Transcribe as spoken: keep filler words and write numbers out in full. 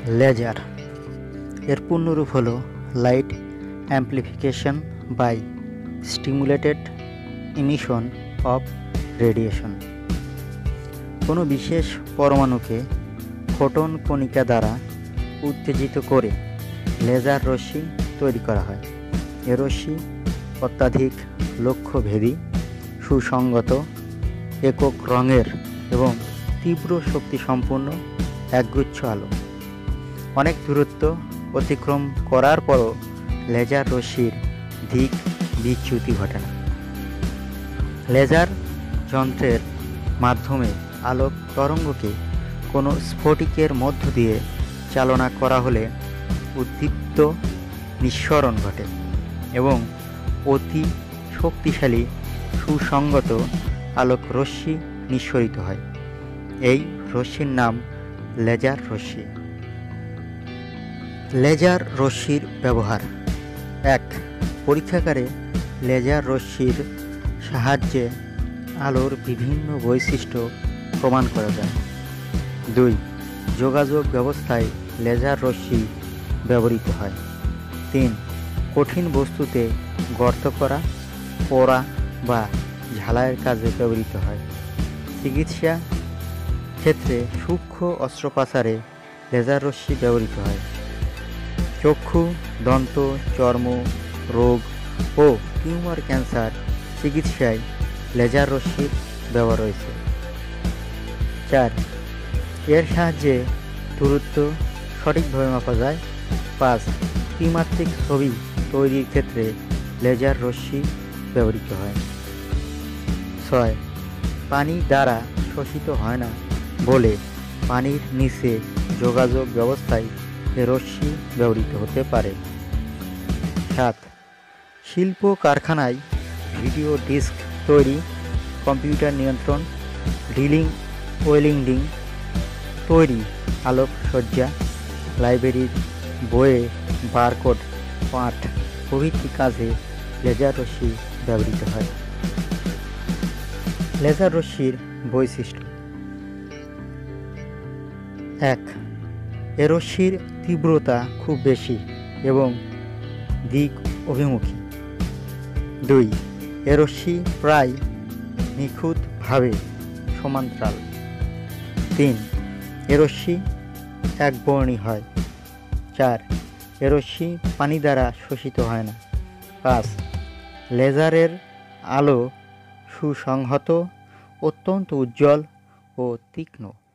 Laser এর পূর্ণরূপ হল light amplification by stimulated emission of radiation. কোনো বিশেষ পরমাণুকে ফোটন কণিকা দ্বারা উত্তেজিত করে লেজার রশ্মি তৈরি করা হয়। এ রশ্মি অত্যাধিক লক্ষ্যভেদী, সুসংগত, একক রঙের এবং তীব্র শক্তিসম্পন্ন একগুচ্ছ আলো। অনেক দূরত্ব অতিক্রম করার পরও লেজার রশ্মির দিক বিচ্যুতি ঘটে না। লেজার যন্ত্রের মাধ্যমে আলোক তরঙ্গকে কোনো স্ফটিকের মধ্য দিয়ে চালনা করা হলে উদ্দীপ্ত নিঃসরণ ঘটে এবং অতি শক্তিশালী সুসংগত আলোক রশ্মি নিঃসরিত হয়। এই রশ্মির নাম লেজার রশ্মি। লেজার রশ্মির ব্যবহার: এক, পরীক্ষাগারে লেজার রশ্মির সাহায্যে আলোর বিভিন্ন বৈশিষ্ট্য প্রমাণ করা যায়। দুই, যোগাযোগ ব্যবস্থায় লেজার রশ্মি ব্যবহৃত হয়। তিন, কঠিন বস্তুতে গর্ত করা, পোড়া বা ঝালাইয়ের কাজে ব্যবহৃত হয়। চিকিৎসা ক্ষেত্রে সূক্ষ্ম অস্ত্রোপচারে লেজার রশ্মি ব্যবহৃত হয়। চক্ষু, দন্ত, চর্ম রোগ ও টিউমার ক্যান্সার চিকিৎসায় লেজার রশ্মির ব্যবহার রয়েছে। চার, এর সাহায্যে দূরত্ব সঠিকভাবে মাপা যায়। পাঁচ, ত্রিমাত্রিক ছবি তৈরির ক্ষেত্রে লেজার রশ্মি ব্যবহৃত হয়। ছয়, পানি দ্বারা শোষিত হয় না বলে পানির নিচে যোগাযোগ ব্যবস্থায় এ রশ্মি ব্যবহৃত হতে পারে। সাত, শিল্প কারখানায় ভিডিও ডিস্ক তৈরি, কম্পিউটার নিয়ন্ত্রণ, ড্রিলিং ওয়েল্ডিং তৈরি, আলোকসজ্জা, লাইব্রেরির বইয়ে বারকোড পাঠ প্রভৃতি কাজে লেজার রশ্মি ব্যবহৃত হয়। লেজার রশ্মির বৈশিষ্ট্য: এক, এ রশ্মির তীব্রতা খুব বেশি এবং দিক অভিমুখী। দুই, এ রশ্মি প্রায় নিখুঁতভাবে সমান্তরাল। তিন, এ রশ্মি একবর্ণী হয়। চার, এ রশ্মি পানি দ্বারা শোষিত হয় না। পাঁচ, লেজারের আলো সুসংহত, অত্যন্ত উজ্জ্বল ও তীক্ষ্ণ।